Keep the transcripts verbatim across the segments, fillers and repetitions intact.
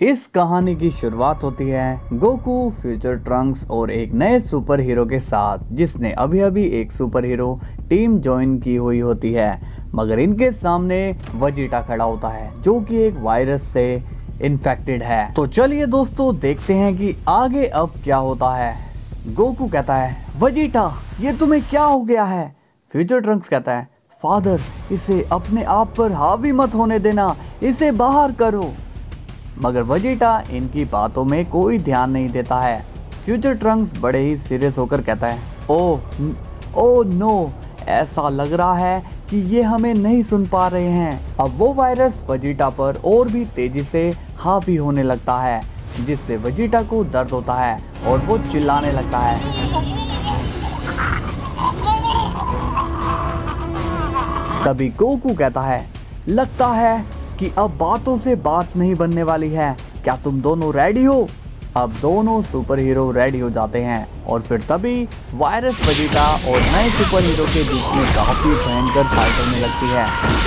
इस कहानी की शुरुआत होती है गोकू, फ्यूचर ट्रंक्स और एक नए सुपर हीरो के साथ, जिसने अभी अभी एक सुपर हीरो टीम ज्वाइन की हुई होती है। मगर इनके सामने वेजिटा खड़ा होता है जो कि एक वायरस से इन्फेक्टेड है। तो चलिए दोस्तों देखते हैं कि आगे अब क्या होता है। गोकू कहता है, वेजिटा ये तुम्हें क्या हो गया है? फ्यूचर ट्रंक्स कहता है, फादर इसे अपने आप पर हावी मत होने देना, इसे बाहर करो। मगर वेजिटा इनकी बातों में कोई ध्यान नहीं देता है। फ्यूचर ट्रंक्स बड़े ही सीरियस होकर कहता है, ओह ओह नो, ऐसा लग रहा है कि ये हमें नहीं सुन पा रहे हैं। अब वो वायरस वेजिटा पर और भी तेजी से हावी होने लगता है, जिससे वेजिटा को दर्द होता है और वो चिल्लाने लगता है। तभी गोकू कहता है, लगता है कि अब बातों से बात नहीं बनने वाली है, क्या तुम दोनों रेडी हो? अब दोनों सुपर हीरो रेडी हो जाते हैं और फिर तभी वायरस वेजिटा और नए सुपर हीरो के बीच में काफी भयंकर फाइट होने लगती है।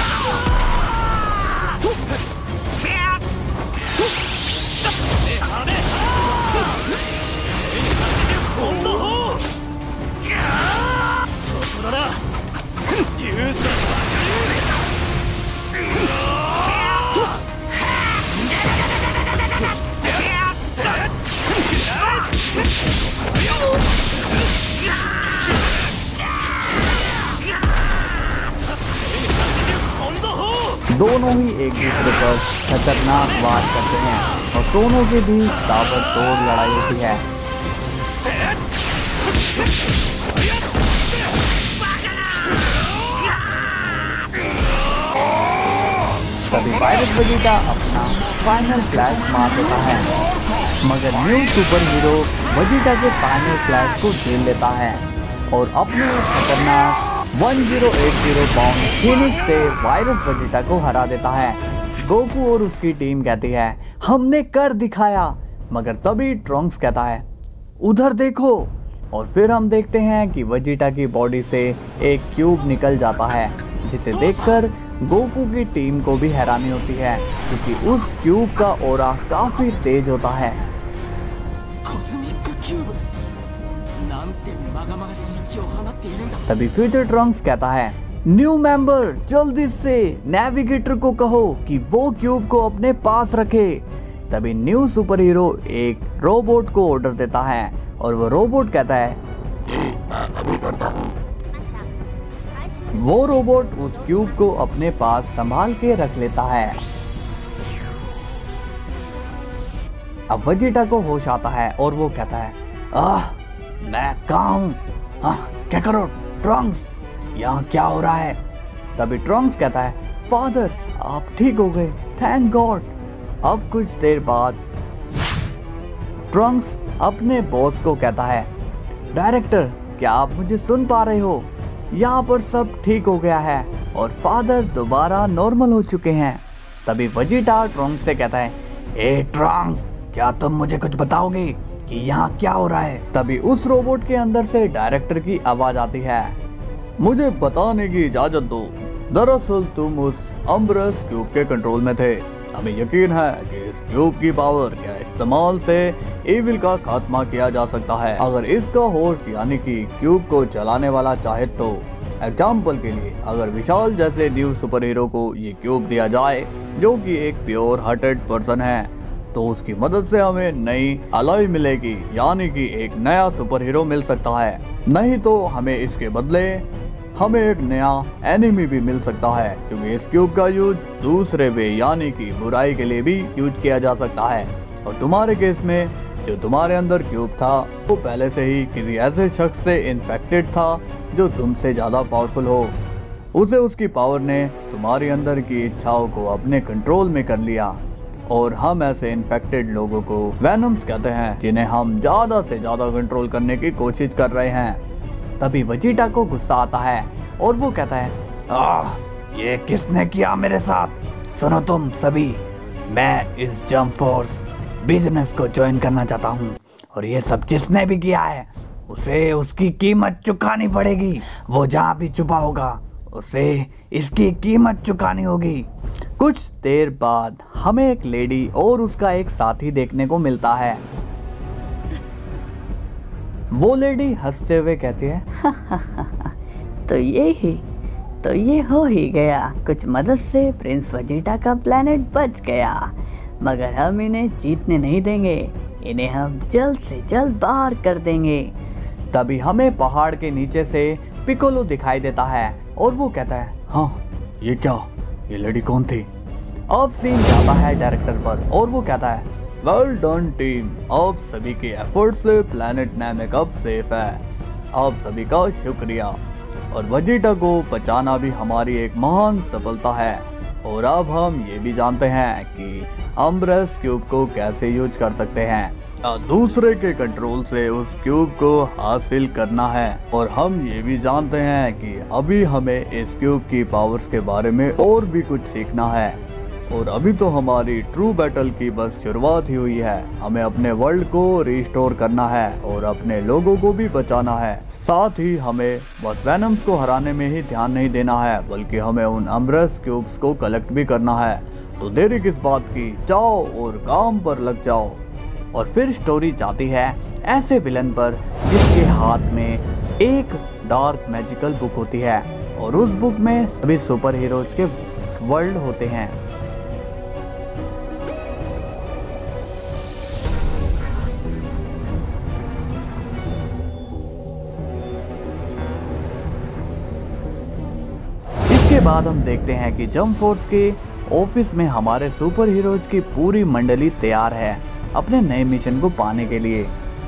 दोनों ही एक दूसरे पर खतरनाक वार करते हैं और दोनों के बीच ताबड़तोड़ लड़ाई होती है। तभी वायरस वेजिटा अपना फाइनल फ्लैश मार देता है, मगर न्यू सुपर हीरो वेजिटा के फाइनल फ्लैश को झेल लेता है और अपने खतरनाक एक सौ अस्सी पाउंड फीनिक्स से वायरस वेजिटा को हरा देता है। गोकू और उसकी टीम कहती है, हमने कर दिखाया। मगर तभी ट्रंक्स कहता है, उधर देखो। और फिर हम देखते हैं कि वेजिटा की बॉडी से एक क्यूब निकल जाता है, जिसे देखकर गोकू की टीम को भी हैरानी होती है क्योंकि उस क्यूब का ऑरा काफी तेज होता है। तभी फ्यूचर ट्रंक्स कहता है, न्यू मेंबर जल्दी से नेविगेटर को कहो कि वो क्यूब को अपने पास रखे। तभी न्यू सुपर हीरो एक रोबोट को ऑर्डर देता है और वो रोबोट कहता है, मैं अभी करता हूँ। वो रोबोट उस क्यूब को अपने पास संभाल के रख लेता है। अब वेजिटा को होश आता है और वो कहता है, आह मैं कहाँ हूँ? हाँ क्या करो ट्रंक्स, यहाँ क्या हो रहा है? तभी ट्रंक्स कहता है, फादर आप ठीक हो गए, थैंक गॉड। अब कुछ देर बाद ट्रंक्स अपने बॉस को कहता है, डायरेक्टर क्या आप मुझे सुन पा रहे हो? यहाँ पर सब ठीक हो गया है और फादर दोबारा नॉर्मल हो चुके हैं। तभी वेजिटा ट्रंक्स से कहता है, ए ट्रंक्स क्या तुम मुझे कुछ बताओगे कि यहाँ क्या हो रहा है? तभी उस रोबोट के अंदर से डायरेक्टर की आवाज आती है, मुझे बताने की इजाजत दो। दरअसल तुम उस अम्ब्रस क्यूब के कंट्रोल में थे। हमें यकीन है कि इस क्यूब की पावर के इस्तेमाल से एविल का खात्मा किया जा सकता है। अगर इसका होस्ट यानी कि क्यूब को चलाने वाला चाहे तो एग्जाम्पल के लिए अगर विशाल जैसे न्यू सुपर हीरो को ये क्यूब दिया जाए जो कि एक प्योर हार्टेड पर्सन है, तो उसकी मदद से हमें नई अलॉय मिलेगी, यानी कि एक नया सुपर हीरो मिल सकता है। नहीं तो हमें इसके बदले हमें एक नया एनिमी भी मिल सकता है, क्योंकि इस क्यूब का यूज दूसरे वे यानी कि बुराई के लिए भी यूज किया जा सकता है। और तुम्हारे केस में जो तुम्हारे अंदर क्यूब था वो पहले से ही किसी ऐसे शख्स से इन्फेक्टेड था जो तुमसे ज्यादा पावरफुल हो। उसे उसकी पावर ने तुम्हारे अंदर की इच्छाओं को अपने कंट्रोल में कर लिया और हम ऐसे इन्फेक्टेड लोगों को वेनम्स कहते हैं, जिन्हें हम ज्यादा से ज्यादा कंट्रोल करने की कोशिश कर रहे हैं। तभी वेजिटा को गुस्सा आता है और वो कहता है, आह ये किसने किया मेरे साथ? सुनो तुम सभी, मैं इस जंप फोर्स बिजनेस को ज्वाइन करना चाहता हूँ और ये सब जिसने भी किया है उसे उसकी कीमत चुकानी पड़ेगी। वो जहाँ भी छुपा होगा उसे इसकी कीमत चुकानी होगी। कुछ देर बाद हमें एक लेडी और उसका एक साथी देखने को मिलता है। वो लेडी हंसते हुए कहती है, तो ये ही तो ये हो ही गया, कुछ मदद से प्रिंस वेजिटा का प्लेनेट बच गया, मगर हम इन्हें जीतने नहीं देंगे, इन्हें हम जल्द से जल्द बाहर कर देंगे। तभी हमें पहाड़ के नीचे से पिकोलो दिखाई देता है और वो कहता है, हाँ ये क्या, ये लेडी कौन थी। अब सीन जाता है डायरेक्टर पर और वो कहता है, वेल डन टीम, आप सभी के एफर्ट से प्लेनेट नामेक अब सेफ है, आप सभी का शुक्रिया, और वेजिटा को बचाना भी हमारी एक महान सफलता है। और अब हम ये भी जानते हैं कि अम्ब्रेस क्यूब को कैसे यूज कर सकते हैं, दूसरे के कंट्रोल से उस क्यूब को हासिल करना है। और हम ये भी जानते हैं कि अभी हमें इस क्यूब की पावर्स के बारे में और भी कुछ सीखना है, और अभी तो हमारी ट्रू बैटल की बस शुरुआत ही हुई है। हमें अपने वर्ल्ड को रिस्टोर करना है और अपने लोगों को भी बचाना है। साथ ही हमें बस वेनम्स को हराने में ही ध्यान नहीं देना है, बल्कि हमें उन अम्ब्रेस क्यूब्स को कलेक्ट भी करना है। तो देरी किस बात की, जाओ और काम पर लग जाओ। और फिर स्टोरी जाती है ऐसे विलन पर जिसके हाथ में एक डार्क मैजिकल बुक होती है, और उस बुक में सभी सुपर हीरोज के वर्ल्ड होते हैं। इसके बाद हम देखते हैं कि जंप फोर्स के ऑफिस में हमारे सुपर हीरोज की पूरी मंडली तैयार है अपने नए मिशन को पाने के लिए।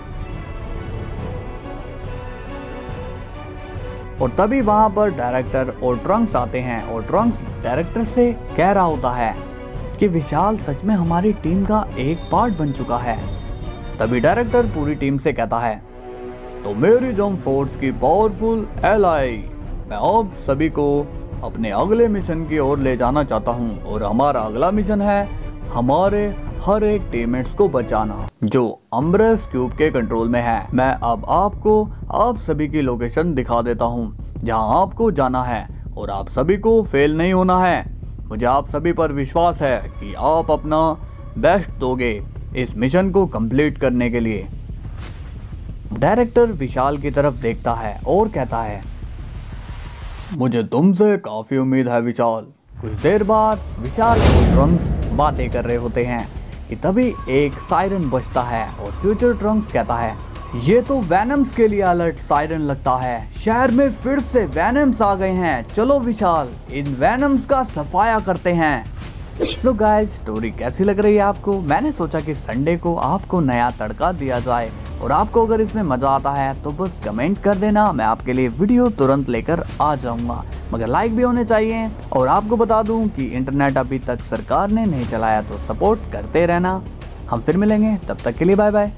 और तभी वहां पर डायरेक्टर और ट्रंक्स आते हैं, और ट्रंक्स डायरेक्टर से कह रहा होता है कि विशाल सच में हमारी टीम का एक पार्ट बन चुका है। तभी डायरेक्टर पूरी टीम से कहता है, तो मेरी जंप फोर्स की पावरफुल एलाई, मैं आप सभी को अपने अगले मिशन की ओर ले जाना चाहता हूं, और हमारा अगला मिशन है हमारे हर एक टीममेट्स को बचाना जो अम्ब्रेस क्यूब के कंट्रोल में है। मैं अब आपको आप सभी की लोकेशन दिखा देता हूं जहां आपको जाना है, और आप सभी को फेल नहीं होना है। मुझे आप सभी पर विश्वास है कि आप अपना बेस्ट दोगे इस मिशन को कंप्लीट करने के लिए। डायरेक्टर विशाल की तरफ देखता है और कहता है, मुझे तुमसे काफी उम्मीद है विशाल। कुछ देर बाद विशाल और ट्रंक्स बातें कर रहे होते हैं कि तभी एक सायरन बजता है, और फ्यूचर ट्रंक्स कहता है, ये तो वेनम्स के लिए अलर्ट सायरन लगता है, शहर में फिर से वेनम्स आ गए हैं, चलो विशाल इन वेनम्स का सफाया करते हैं। तो गाइस, स्टोरी कैसी लग रही है आपको? मैंने सोचा कि संडे को आपको नया तड़का दिया जाए, और आपको अगर इसमें मजा आता है तो बस कमेंट कर देना, मैं आपके लिए वीडियो तुरंत लेकर आ जाऊंगा। मगर लाइक भी होने चाहिए। और आपको बता दूं कि इंटरनेट अभी तक सरकार ने नहीं चलाया, तो सपोर्ट करते रहना। हम फिर मिलेंगे, तब तक के लिए बाय बाय।